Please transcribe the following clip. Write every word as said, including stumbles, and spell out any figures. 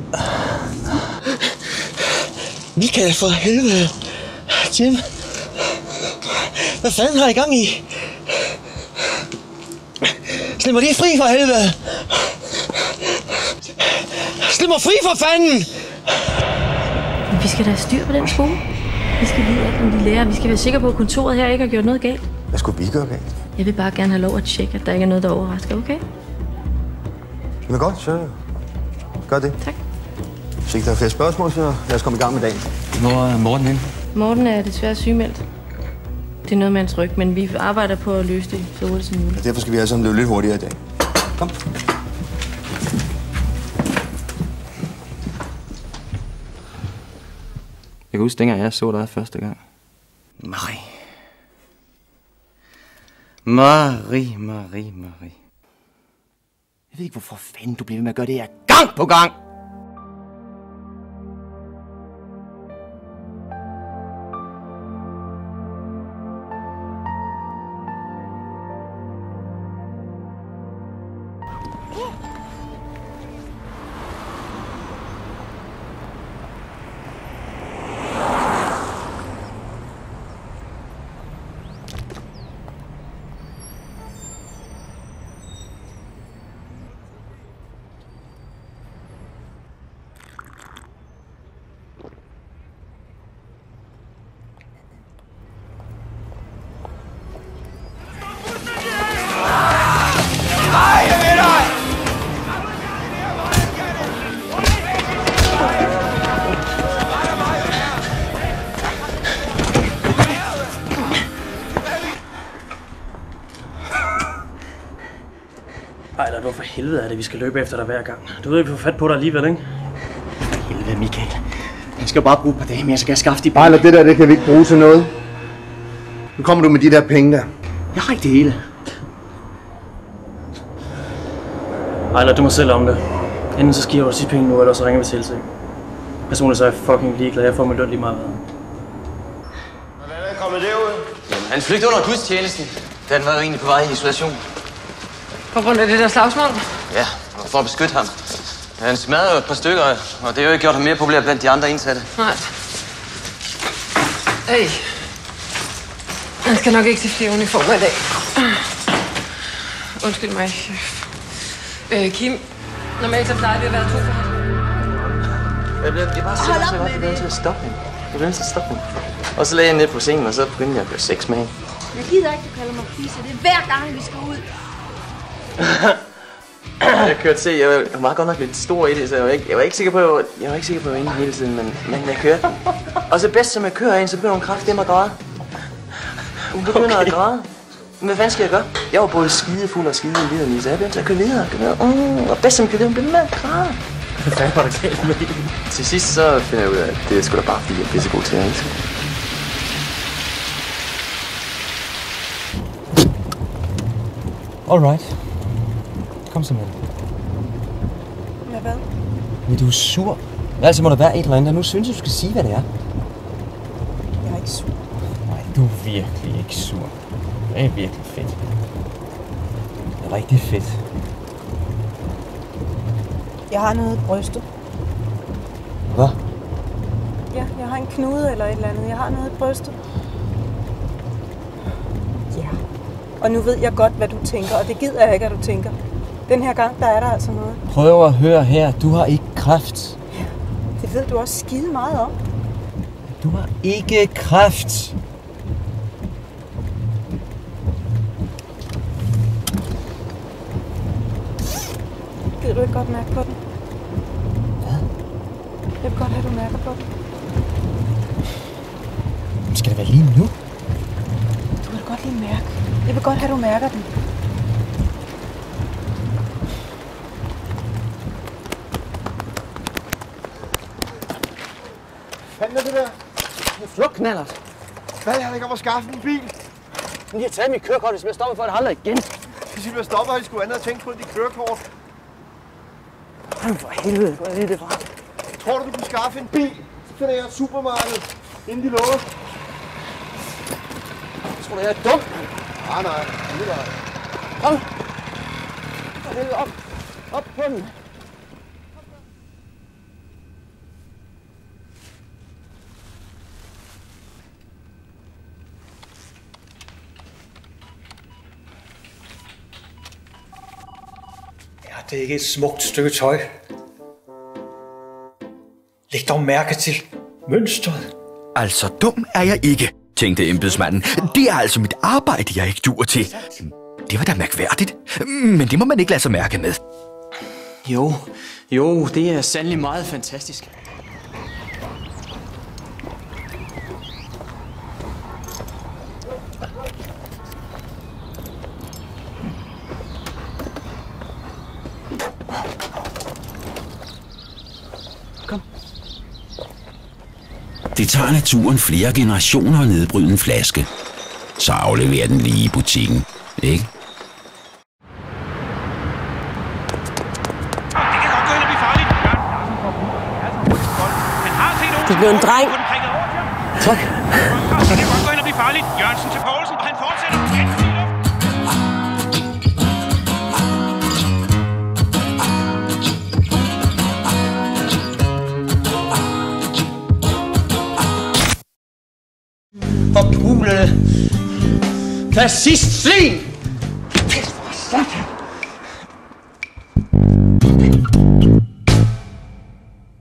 Michael, for helvede. Jim. Hvad fanden har I gang i? Slip mig lige fri for helvede. Slip mig fri for fanden! Men vi skal da have styr på den skole. Vi skal vide alt om de lærer. Vi skal være sikre på, at kontoret her ikke har gjort noget galt. Hvad skulle vi gøre galt? Jeg vil bare gerne have lov at tjekke, at der ikke er noget, der overrasker, okay? Det er godt, så gør det. Tak. Hvis ikke der er flere spørgsmål, så lad os komme i gang med dagen. Hvor er Morten henne? Morten er desværre sygemeldt. Det er noget med hans ryg, men vi arbejder på at løse det så hurtigt som muligt. Ja, derfor skal vi alle sammen løbe lidt hurtigere i dag. Kom. Jeg kan huske, dengang jeg så dig første gang. Marie. Marie, Marie, Marie. Jeg ved ikke, hvorfor fanden du bliver ved med at gøre det her gang på gang. Ejler, hvorfor helvede er det, vi skal løbe efter dig hver gang? Du ved, vi får fat på dig alligevel, ikke? Helvede, Michael. Jeg skal jo bare bruge et par dage mere, så kan jeg skaffe de Ejler, det der, det kan vi ikke bruge til noget. Nu kommer du med de der penge der. Jeg har ikke det hele. Ejler, du må selv om det. Enten så giver du de penge nu, eller så ringer vi til sig. Personligt så er jeg fucking ligeglad. Jeg får min løn lige meget. Hvordan er kommet derud? Jamen, han flygtede under gudstjenesten. Den var jo egentlig på vej i isolation. På grund af det der slagsmål? Ja, og for at beskytte ham. Han smadrede jo et par stykker, og det har jo ikke gjort ham mere populær blandt de andre indsatte. Nej. Hey. Jeg skal nok ikke til flere uniformer i dag. Undskyld mig. Øh, Kim, normalt så plejer vi at være to for ham. Jeg blev bare sikker, så jeg var nødt til at stoppe hende. Jeg blev nødt til at stoppe hende. Og så lagde jeg ned på sengen, og så begyndte jeg at gøre sex med hende. Jeg gider ikke, du kalder mig fisse. Det er hver gang, vi skal ud. Jeg kørte se, jeg var godt nok lidt stor i det, så jeg var ikke, jeg var ikke sikker på, at jeg var, jeg var ikke sikker på, at jeg var inde hele tiden, men, men jeg kørte. Og så bedst som jeg kører ind, så begynder hun kraftedeme at græde. Hun begynder okay. at græde. Men hvad fanden skal jeg gøre? Jeg var både skidefuld og skide liderlig, så jeg begyndte at køre videre. Køre videre. Mm, og bedst som jeg kørte, hun blev med at græde. Hvad fanden var der galt med det? Til sidst så finder jeg ud af, at det er sgu da bare fordi, jeg er pissegod til at elske. Alright. Kom så med det. Med hvad? Men du er sur. Altså må der være et eller andet, og nu synes jeg, du skal sige, hvad det er. Jeg er ikke sur. Nej, du er virkelig ikke sur. Det er virkelig fedt. Det er rigtig fedt. Jeg har noget i brystet. Hvad? Ja, jeg har en knude eller et eller andet. Jeg har noget i brystet. Ja. Og nu ved jeg godt, hvad du tænker, og det gider jeg ikke, at du tænker. Den her gang, der er der altså noget. Prøv at høre her. Du har ikke kræft. Ja, det ved du også skide meget om. Du har ikke kræft. Gider du ikke godt mærke på den? Hvad? Jeg vil godt have, at du mærker på den. Skal det være lige nu? Du vil godt lige mærke. Jeg vil godt have, at du mærker den. Hvad er det der? Fluk, knallert. Hvad er det ikke om at skaffe en bil? De har taget mit kørekort, hvis jeg stopper for at holde igen. Hvis I vil stoppe, har I skulle andet og tænke på dit kørekort. Jamen for helvede, hvor er det det fra? Tror du, du kunne skaffe en bil? Så finder jeg et supermarked, inden de lukker. Jeg tror, jeg er dum. Nej, nej. Det er Kom. For helvede, op. Op på den. Det er ikke et smukt stykke tøj. Læg dog mærke til mønstret. Altså, dum er jeg ikke, tænkte embedsmanden. Det er altså mit arbejde, jeg ikke duer til. Det var da mærkværdigt, men det må man ikke lade sig mærke med. Jo, jo, det er sandelig meget fantastisk. Kom. Det tager naturen flere generationer at nedbryde en flaske. Så afleverer den lige i butikken, ikke? Det blev en dreng. Tak. Det kan godt gå ind og blive farligt. Jørgensen til Poulsen, og han fortsætter. Forpulede fascistsvin! Pis for satan!